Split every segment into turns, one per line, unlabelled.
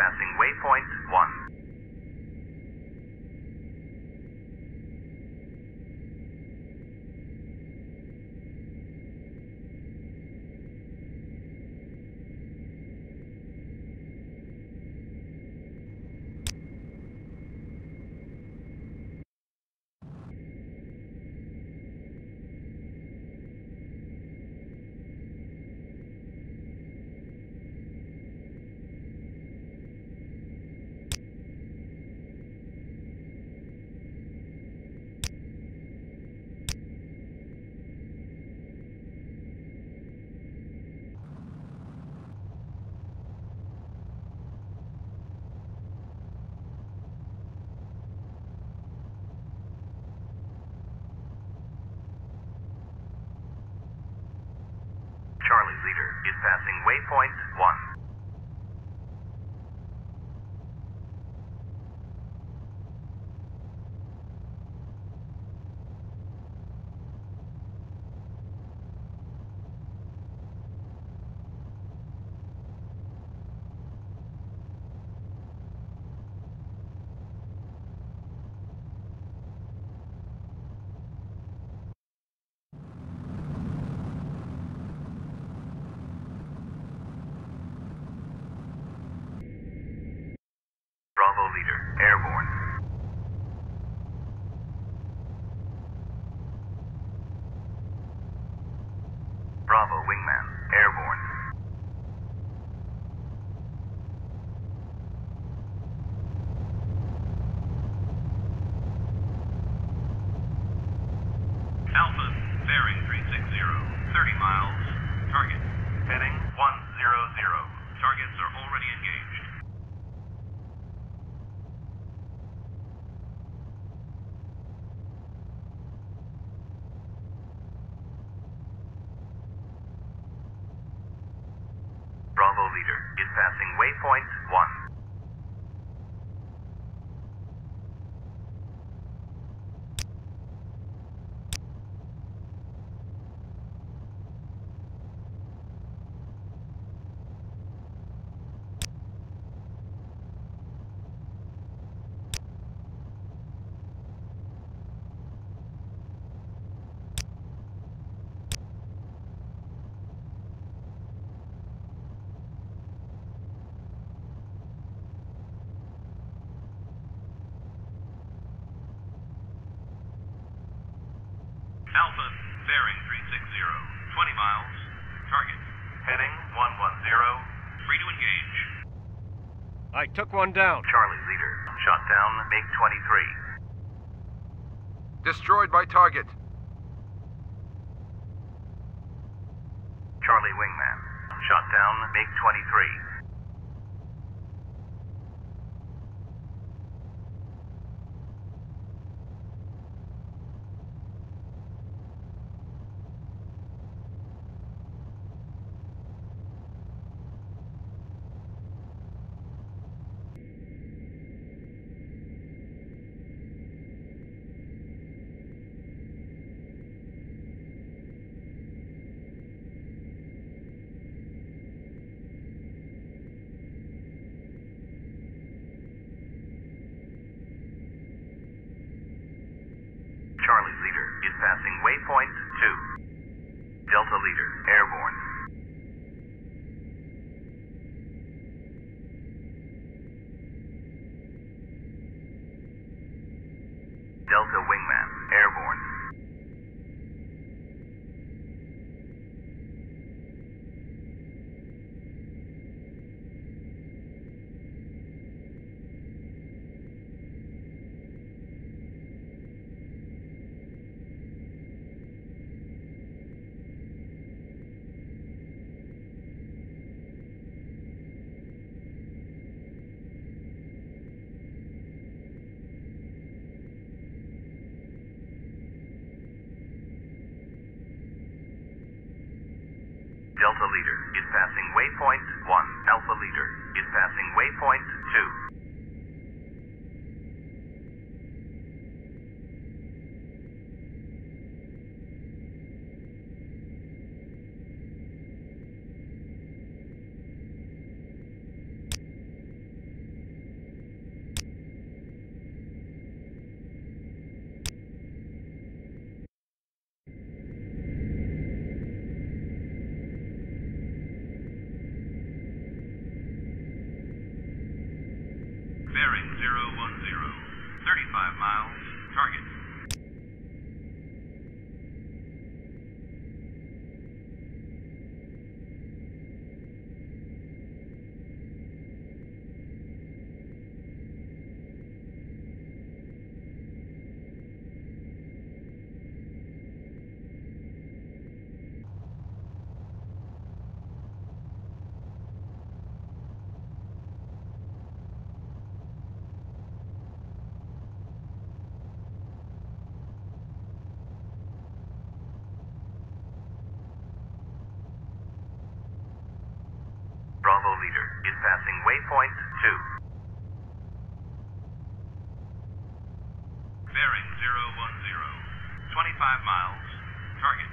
passing waypoint 1. Charlie Leader is passing waypoint 1. Bravo Leader, airborne. Bravo Wingman, airborne. Alpha, bearing 360, 30 miles, target. Heading 100. Targets are already engaged. Bravo Leader is passing waypoint 1. Alpha, bearing 360, 20 miles, target. Heading 110, free to engage.
I took one down.
Charlie Leader, shot down MiG-23.
Destroyed by target.
Charlie Wingman, shot down MiG-23. Charlie Leader is passing waypoint 2. Delta Leader, airborne. Delta Wingman, airborne. Delta Leader is passing waypoint 1. Alpha Leader is passing waypoint 2. 35 miles. Target. Bravo leader is passing waypoint 2. Bearing 010. 25 miles. Target.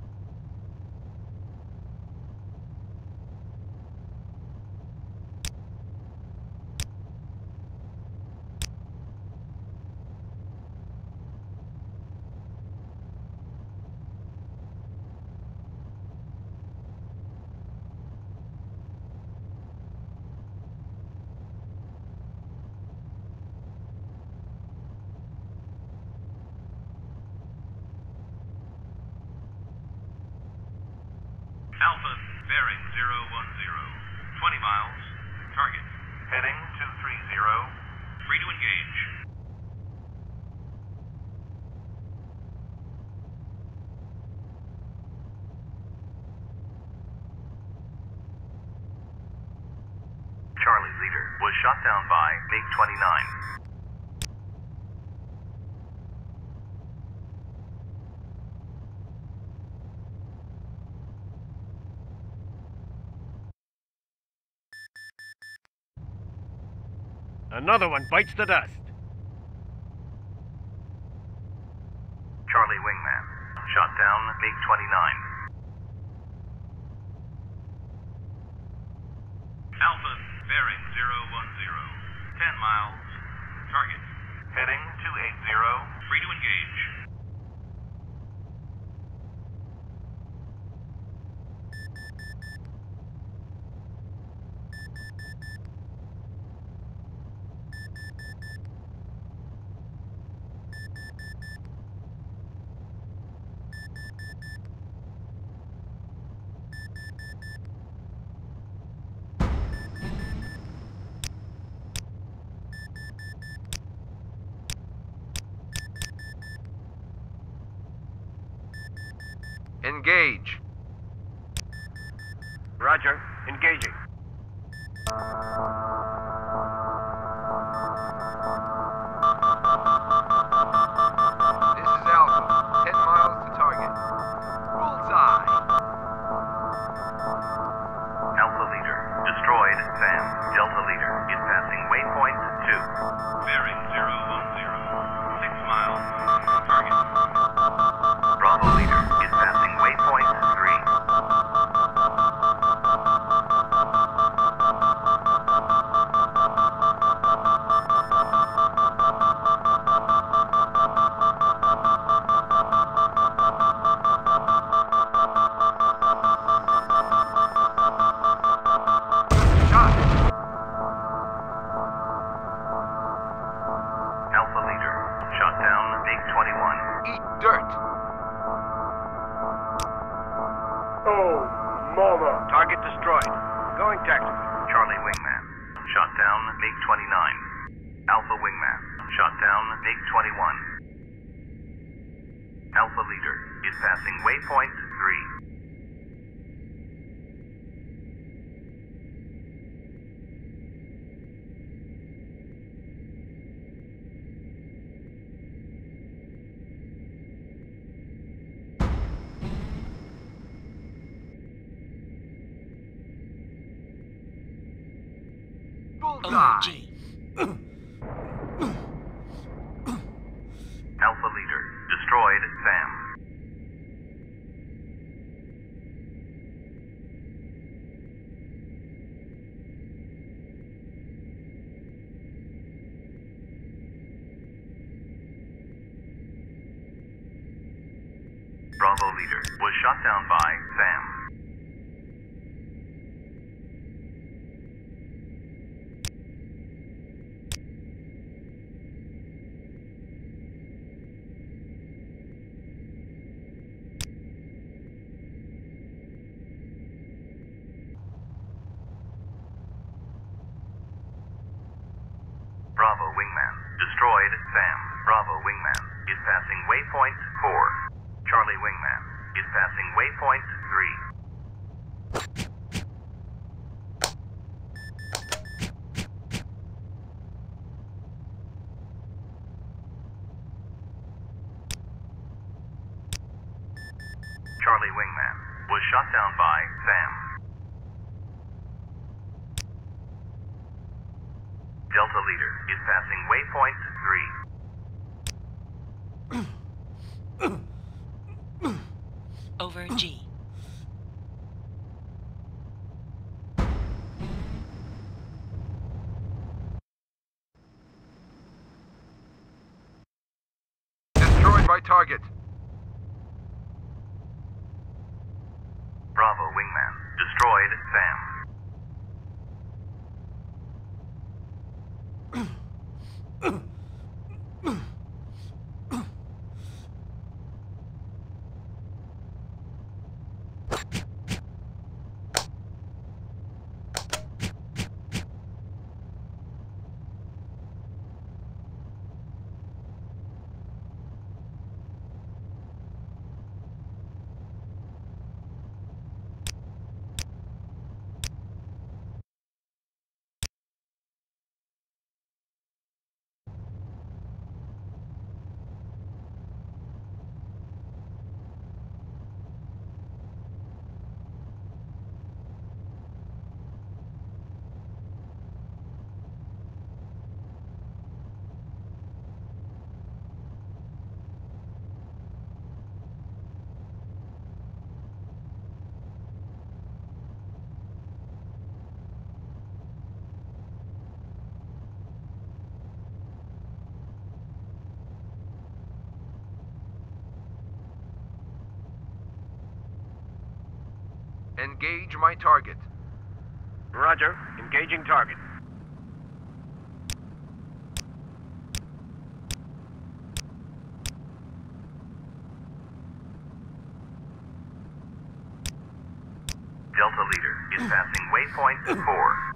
Alpha bearing 010. 20 miles. Target. Heading 230. Free to engage. Charlie leader was shot down by MiG-29.
Another one bites the dust.
Charlie wingman shot down MiG-29. Alpha bearing 010. 10 miles. Target. Heading 280. Free to engage.
Engage.
Roger. Engaging.
This is Alpha. 10 miles to target. Bullseye.
Alpha leader destroyed. Sam. Delta leader is passing waypoint 2. Bearing 010. 6 miles. Target. Bravo leader is passing waypoint 3. Alpha leader shot down MiG-21.
Eat dirt.
Oh, mama.
Target destroyed. Going tactical.
Charlie wingman shot down MiG-29. Alpha wingman shot down MiG-21. Alpha leader is passing waypoint 3.
Bullseye.
Alpha leader destroyed Sam. Bravo leader was shot down by Sam. Bravo wingman. Destroyed SAM. Bravo wingman is passing waypoint 4. Charlie wingman is passing waypoint 3. Charlie wingman was shot down by SAM. Delta leader is passing waypoint 3.
Over G.
Destroyed my target.
Bravo wingman destroyed SAM.
Engage my target.
Roger. Engaging target.
Delta leader is passing waypoint 4.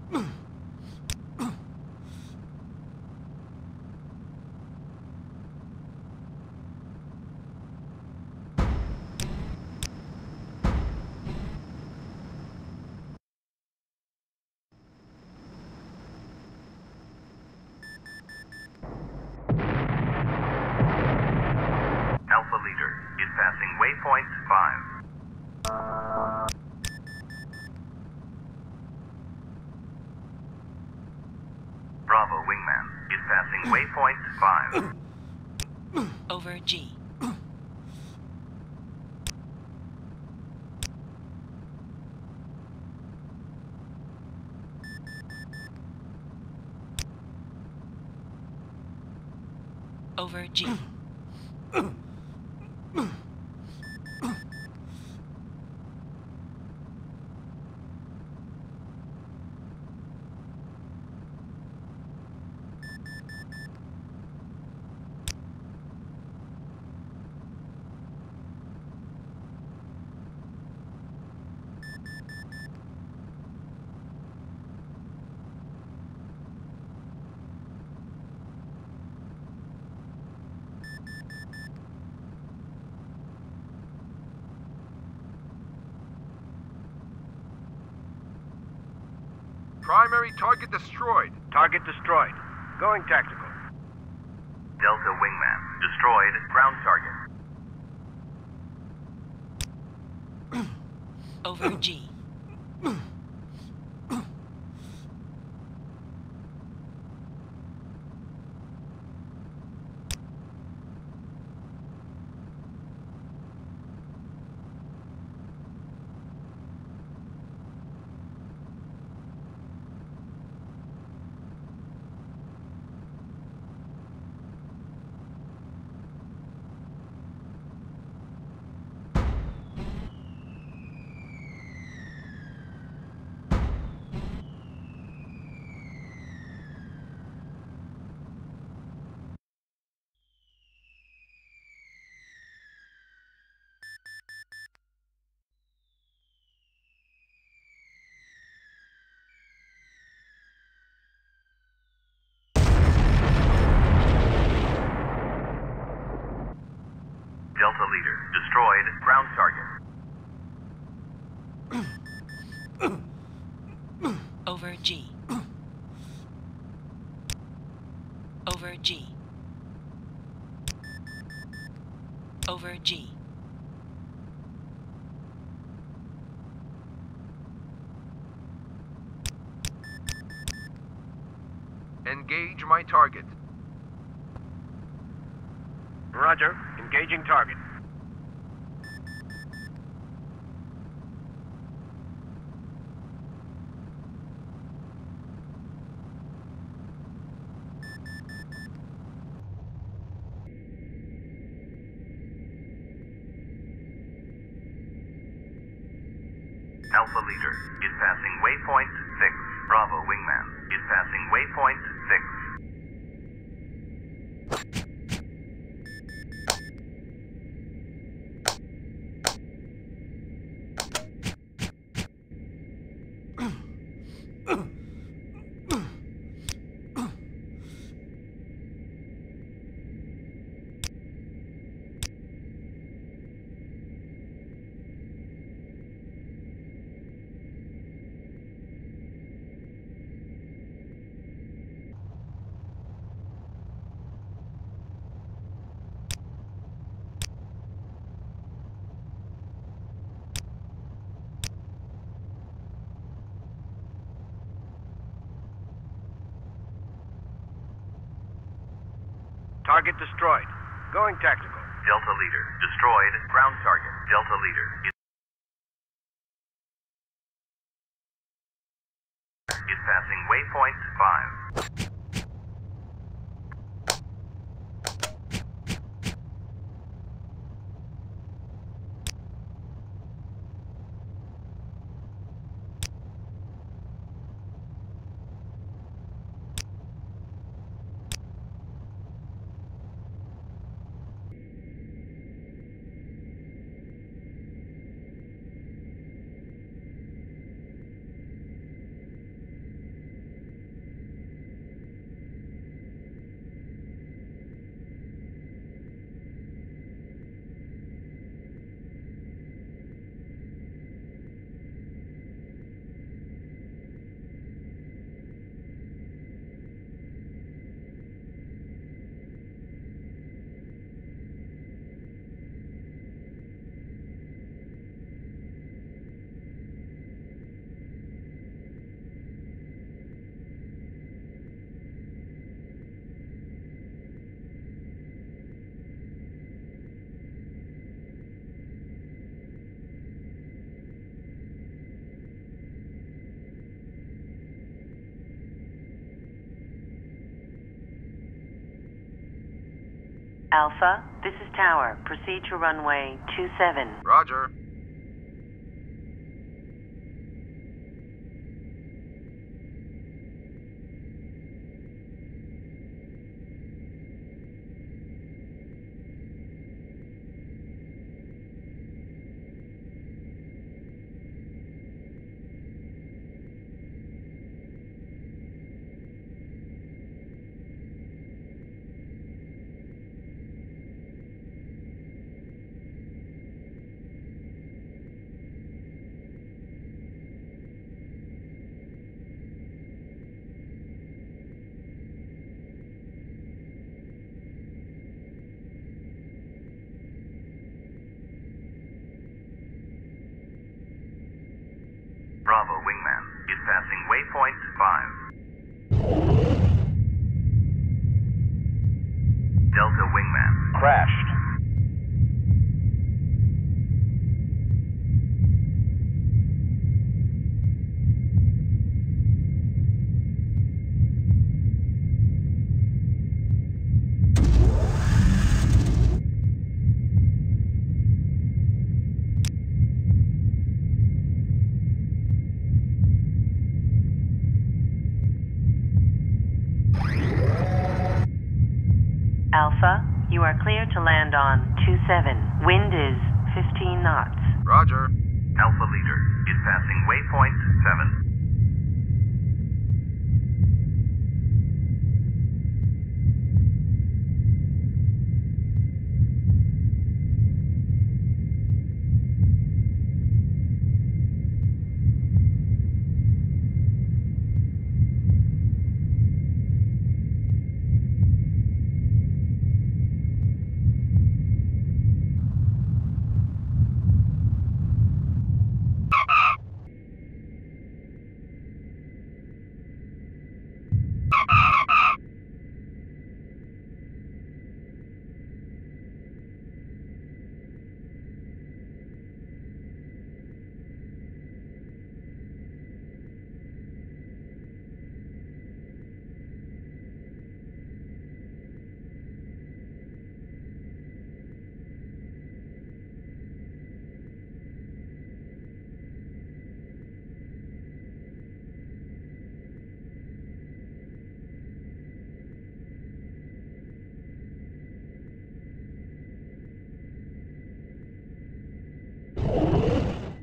Alpha leader is passing waypoint 5. Bravo wingman is passing waypoint 5.
Over G. Over G.
Primary target destroyed.
Target destroyed. Going tactical.
Delta wingman destroyed ground target.
Over G.
Alpha Leader, destroyed ground target.
Over G. Over G. Over G.
Engage my target.
Roger. Engaging target.
Alpha Leader is passing waypoint 6. Bravo Wingman is passing waypoint 6.
Target destroyed. Going tactical.
Delta Leader, destroyed ground target. Delta Leader is passing waypoint 5.
Alpha, this is Tower. Proceed to runway 27.
Roger.
Bravo Wingman is passing waypoint 5. Delta Wingman crashed.
Alpha, you are clear to land on 27. Wind is 15 knots.
Roger.
Alpha Leader is passing waypoint 7.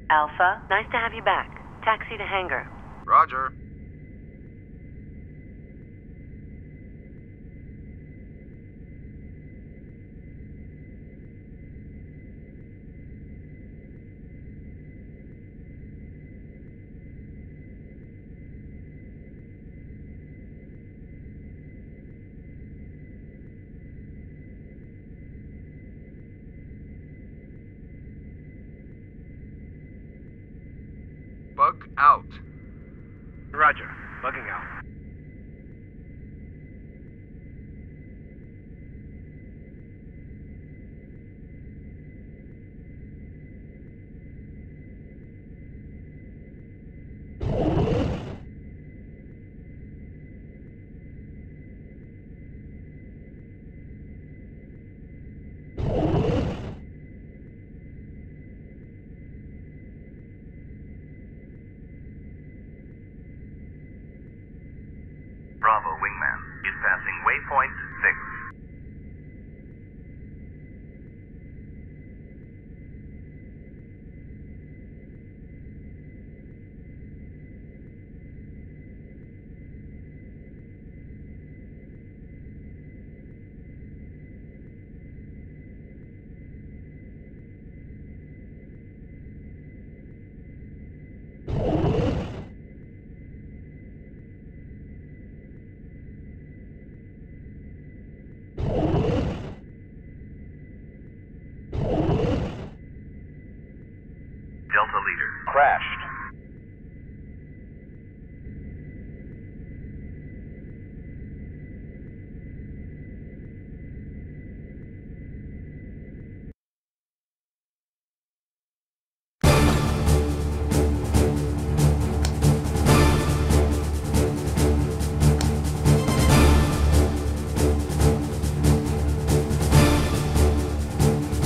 Alpha, nice to have you back. Taxi to hangar.
Roger. Bug out.
Roger. Bugging out.
Bravo wingman is passing waypoint 6. Delta leader.
Crash.